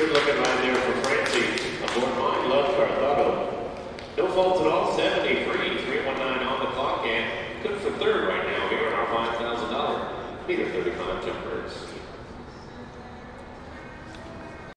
Good looking ride there for Francie aboard My Love Carthago. No faults at all, 70 free, 319 on the clock, and good for third right now here in our $5,000 meter 35 jumpers.